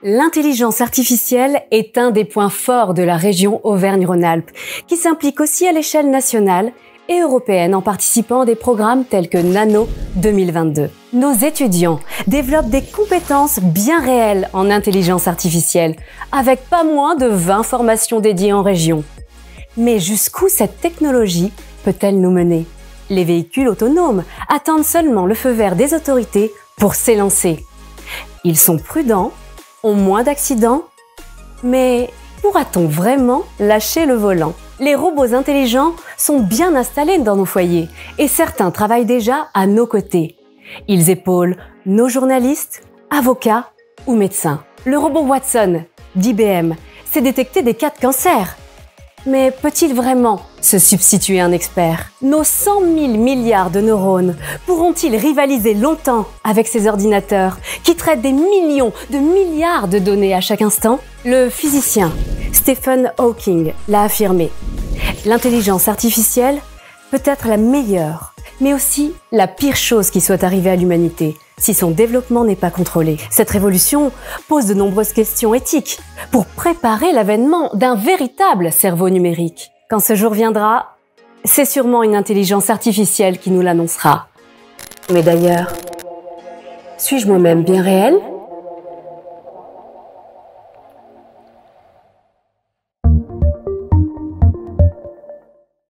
L'intelligence artificielle est un des points forts de la région Auvergne-Rhône-Alpes, qui s'implique aussi à l'échelle nationale et européenne en participant à des programmes tels que Nano 2022. Nos étudiants développent des compétences bien réelles en intelligence artificielle, avec pas moins de 20 formations dédiées en région. Mais jusqu'où cette technologie peut-elle nous mener? Les véhicules autonomes attendent seulement le feu vert des autorités pour s'élancer. Ils sont prudents, ont moins d'accidents, mais pourra-t-on vraiment lâcher le volant? Les robots intelligents sont bien installés dans nos foyers et certains travaillent déjà à nos côtés. Ils épaulent nos journalistes, avocats ou médecins. Le robot Watson d'IBM sait détecter des cas de cancer. Mais peut-il vraiment se substituer à un expert? Nos 100 000 milliards de neurones pourront-ils rivaliser longtemps avec ces ordinateurs qui traitent des millions de milliards de données à chaque instant? Le physicien Stephen Hawking l'a affirmé. L'intelligence artificielle peut être la meilleure, mais aussi la pire chose qui soit arrivée à l'humanité si son développement n'est pas contrôlé. Cette révolution pose de nombreuses questions éthiques pour préparer l'avènement d'un véritable cerveau numérique. Quand ce jour viendra, c'est sûrement une intelligence artificielle qui nous l'annoncera. Mais d'ailleurs, suis-je moi-même bien réelle ?